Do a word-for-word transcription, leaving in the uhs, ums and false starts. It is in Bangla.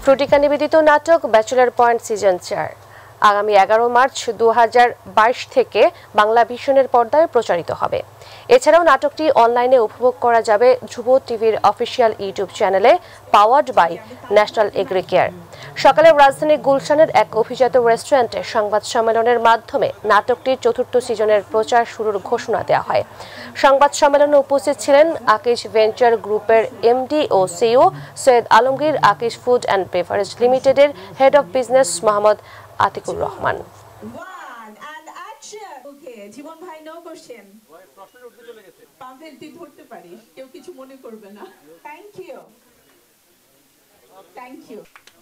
ফ্রুটিকা নিবেদিত নাটক ব্যাচেলর পয়েন্ট সিজন চার আগামী এগারো মার্চ দু হাজার বাইশ থেকে বাংলা ভিশনের পর্দায় প্রচারিত হবে। এছাড়াও নাটকটি অনলাইনে উপভোগ করা যাবে ধ্রুব টিভির অফিসিয়াল ইউটিউব চ্যানেলে powered by national agri care. সকালে রাজধানী গুলশানের এক অভিজাত রেস্টুরেন্টে সংবাদ সম্মেলনের মাধ্যমে নাটকটির চতুর্থ সিজনের প্রচার শুরুর ঘোষণা দেওয়া হয়। সংবাদ সম্মেলনে উপস্থিত ছিলেন আকিশ ভেঞ্চার গ্রুপের এমডি ও CEO Syed Alamgir, Akij food and beverage লিমিটেডের head of business Mohammad Atiqur Rahman. Jibon ভাই নো কোশ্চেন প্রশ্ন উঠতে চলে গেছে পাভেল তুই ধরতে পারিস কেউ কিছু মনে করবে না থ্যাংক ইউ থ্যাংক ইউ